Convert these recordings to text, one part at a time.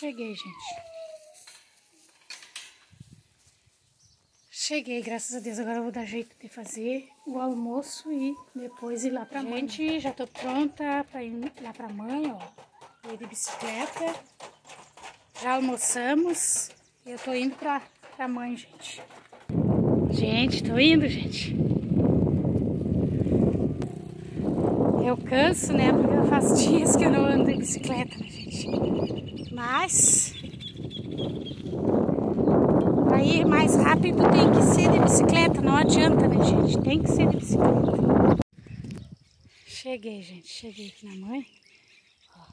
Cheguei, gente. Cheguei, graças a Deus. Agora eu vou dar jeito de fazer o almoço e depois ir lá pra mãe. Gente, já tô pronta pra ir lá pra mãe, ó. Vou ir de bicicleta. Já almoçamos. E eu tô indo pra mãe, gente. Gente, tô indo, gente. Eu canso, né? Porque faz dias que eu não ando de bicicleta, né, gente? Mas para ir mais rápido tem que ser de bicicleta, não adianta, né, gente? Tem que ser de bicicleta. Cheguei, gente. Cheguei aqui na mãe. Ó.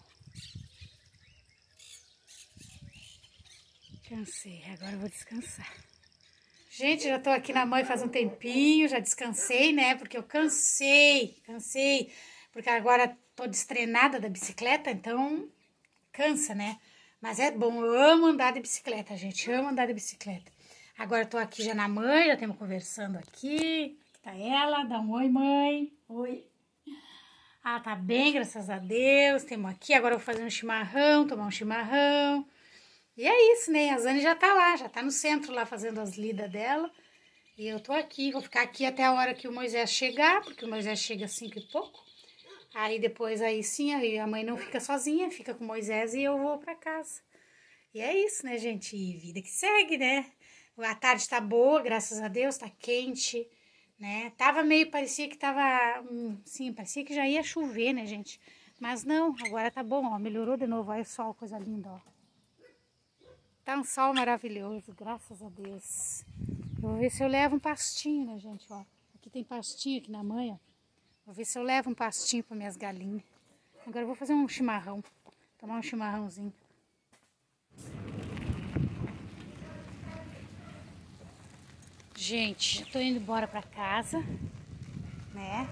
Cansei, agora eu vou descansar. Gente, já tô aqui na mãe faz um tempinho, já descansei, né? Porque eu cansei. Porque agora tô destreinada da bicicleta, então cansa, né? Mas é bom, eu amo andar de bicicleta, gente, amo andar de bicicleta. Agora eu tô aqui já na mãe, já estamos conversando aqui. Aqui tá ela, dá um oi, mãe. Oi. Ah, tá bem, graças a Deus, temos aqui. Agora eu vou fazer um chimarrão, tomar um chimarrão. E é isso, né? A Zane já tá lá, já tá no centro lá fazendo as lidas dela. E eu tô aqui, vou ficar aqui até a hora que o Moisés chegar, porque o Moisés chega às 5 e pouco. Aí depois, aí sim, aí a mãe não fica sozinha, fica com o Moisés e eu vou pra casa. E é isso, né, gente? E vida que segue, né? A tarde tá boa, graças a Deus, tá quente, né? Tava meio, parecia que tava, sim, parecia que já ia chover, né, gente? Mas não, agora tá bom, ó, melhorou de novo, olha o sol, coisa linda, ó. Tá um sol maravilhoso, graças a Deus. Eu vou ver se eu levo um pastinho, né, gente, ó. Aqui tem pastinho aqui na mãe, ó. Vou ver se eu levo um pastinho para minhas galinhas. Agora eu vou fazer um chimarrão. Tomar um chimarrãozinho. Gente, já tô indo embora para casa, né?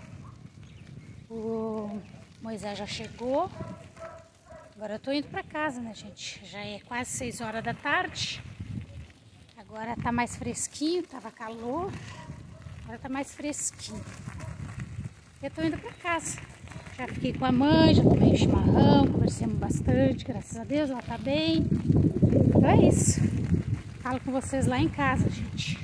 O Moisés já chegou. Agora eu tô indo para casa, né, gente? Já é quase 6 horas da tarde. Agora tá mais fresquinho, tava calor. Agora tá mais fresquinho. Eu tô indo para casa. Já fiquei com a mãe, já tomei o chimarrão, conversamos bastante, graças a Deus, ela tá bem. Então é isso. Falo com vocês lá em casa, gente.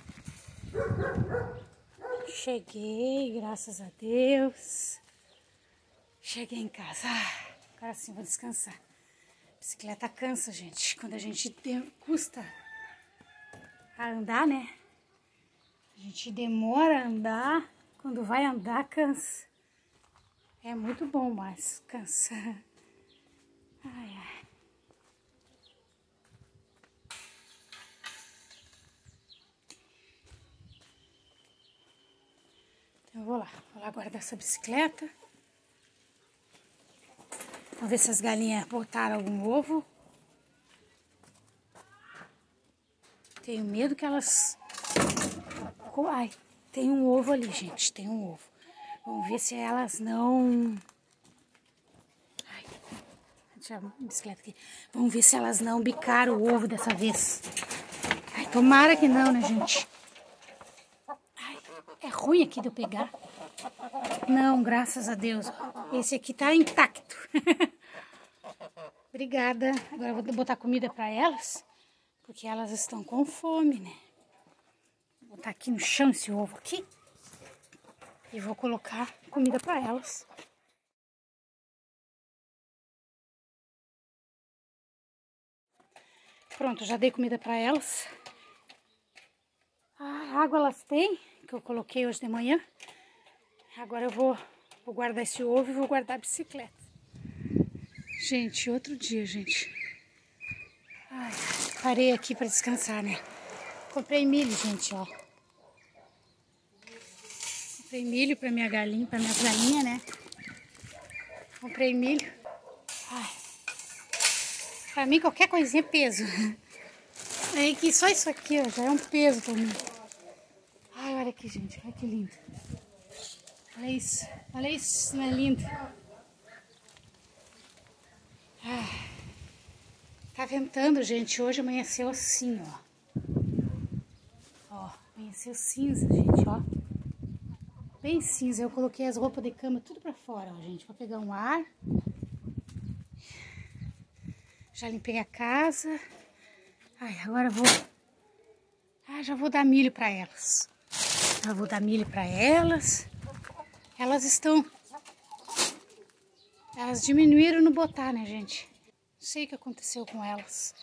Cheguei, graças a Deus. Cheguei em casa. Agora sim vou descansar. A bicicleta cansa, gente. Quando a gente custa a andar, né? A gente demora a andar. Quando vai andar, cansa. É muito bom, mas cansa. Ai, ai. Então eu vou lá guardar essa bicicleta. Vamos ver se as galinhas botaram algum ovo. Tenho medo que elas... Ai, tem um ovo ali, gente, tem um ovo. Vamos ver se elas não... Ai, deixa a bicicleta aqui. Vamos ver se elas não bicaram o ovo dessa vez. Ai, tomara que não, né, gente? Ai, é ruim aqui de eu pegar. Não, graças a Deus. Esse aqui tá intacto. Obrigada. Agora eu vou botar comida para elas, porque elas estão com fome, né? Vou botar aqui no chão esse ovo aqui. E vou colocar comida para elas. Pronto, já dei comida para elas. A água elas têm, que eu coloquei hoje de manhã. Agora eu vou guardar esse ovo e vou guardar a bicicleta. Gente, outro dia, gente. Ai, parei aqui para descansar, né? Comprei milho, gente, ó. Comprei milho para minha galinha, para minhas galinhas, né? Comprei milho. Ai. Pra mim, qualquer coisinha é peso. É que só isso aqui, ó, já é um peso pra mim. Ai, olha aqui, gente. Olha que lindo. Olha isso, não é lindo? Ah, tá ventando, gente. Hoje amanheceu assim, ó. Ó, amanheceu cinza, gente, ó. Bem cinza. Eu coloquei as roupas de cama tudo pra fora, ó, gente. Pra pegar um ar. Já limpei a casa. Ai, agora vou... já vou dar milho para elas. Já vou dar milho para elas. Elas estão... Elas diminuíram no botar, né, gente? Não sei o que aconteceu com elas.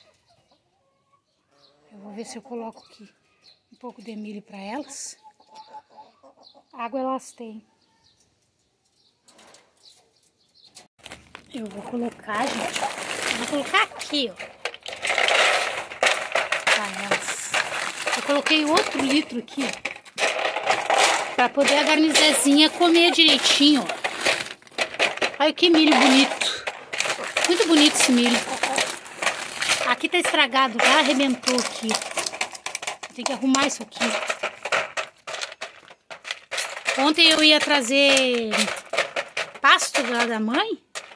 Eu vou ver se eu coloco aqui um pouco de milho para elas. Água elas têm. Eu vou colocar, gente. Eu vou colocar aqui, ó. Para elas. Eu coloquei outro litro aqui, ó. Para poder a garnizezinha comer direitinho, ó. Olha que milho bonito. Muito bonito esse milho. Aqui tá estragado, já arrebentou aqui. Tem que arrumar isso aqui. Ontem eu ia trazer pasto lá da mãe.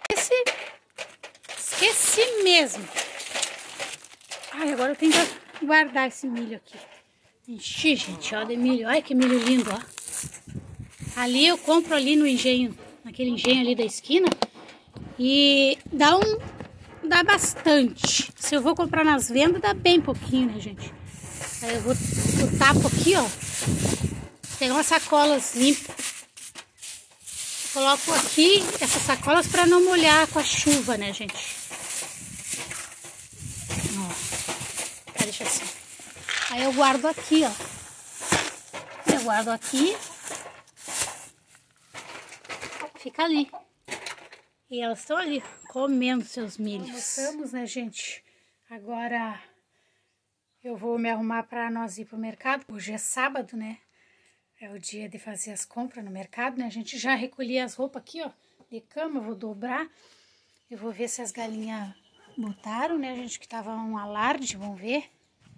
Esqueci mesmo. Ai, agora eu tenho que guardar esse milho aqui. Enchi, gente, ó, de milho. Olha que milho lindo, ó. Ali eu compro ali no engenho. Naquele engenho ali da esquina. E dá bastante. Se eu vou comprar nas vendas, dá bem pouquinho, né, gente? Aí eu tapo aqui, ó. Tem umas sacolas limpas. Coloco aqui essas sacolas para não molhar com a chuva, né, gente? Ó. Deixa assim. Aí eu guardo aqui, ó. Eu guardo aqui. Fica ali. E elas estão ali, comendo seus milhos. Almoçamos, né, gente? Agora eu vou me arrumar para nós ir pro mercado. Hoje é sábado, né? É o dia de fazer as compras no mercado, né? A gente já recolhi as roupas aqui, ó, de cama. Eu vou dobrar. Eu vou ver se as galinhas botaram, né, gente? Que tava um alarde, vamos ver.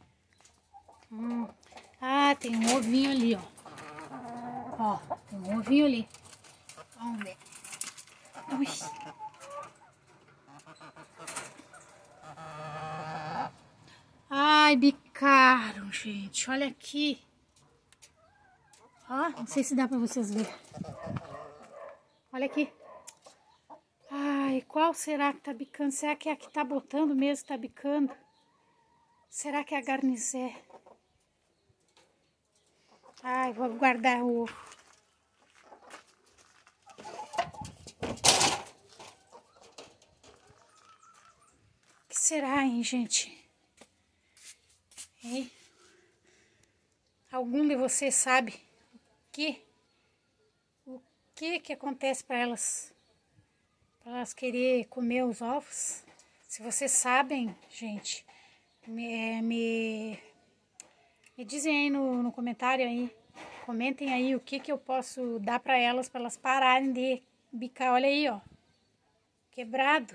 Ah, tem um ovinho ali, ó. Ó, tem um ovinho ali. Vamos ver. Ui. Ai, bicaram, gente. Olha aqui. Ó, não sei se dá pra vocês verem. Olha aqui. Ai, qual será que tá bicando? Será que é a que tá botando mesmo tá bicando? Será que é a garnizé? Ai, vou guardar o ovo. O que será, hein, gente? Hein? Algum de vocês sabe o que acontece para elas querer comer os ovos? Se vocês sabem, gente, me dizem aí no comentário aí, comentem aí o que eu posso dar para elas pararem de bicar. Olha aí, ó, quebrado.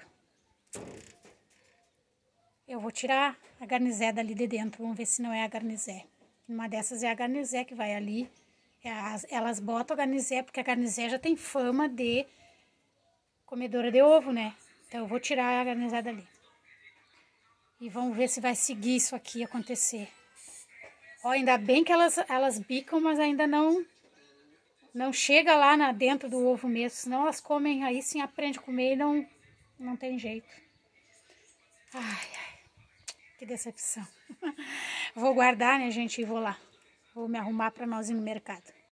Eu vou tirar a garnizé dali de dentro, vamos ver se não é a garnizé. Uma dessas é a garnizé que vai ali. Elas botam a garnizé, porque a garnizé já tem fama de comedora de ovo, né? Então eu vou tirar a garnizé dali. E vamos ver se vai seguir isso aqui acontecer. Ó, ainda bem que elas bicam, mas ainda não chega lá dentro do ovo mesmo. Senão elas comem, aí sim aprende a comer e não tem jeito. Ai, que decepção. Vou guardar, né, gente, e vou lá. Vou me arrumar para nós ir no mercado.